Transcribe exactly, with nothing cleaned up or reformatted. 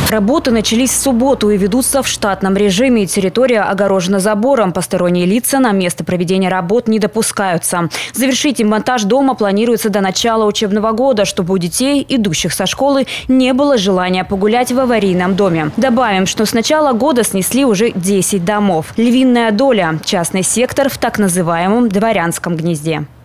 Работы начались в субботу и ведутся в штатном режиме. Территория огорожена забором. Посторонние лица на место проведения работ не допускаются. Завершить монтаж дома планируется до начала учебного года, чтобы у детей, идущих со школы, не было желания погулять в аварийном доме. Добавим, что с начала года снесли уже десять домов. Львиная доля – частный сектор в так называемом Дворянском гнезде.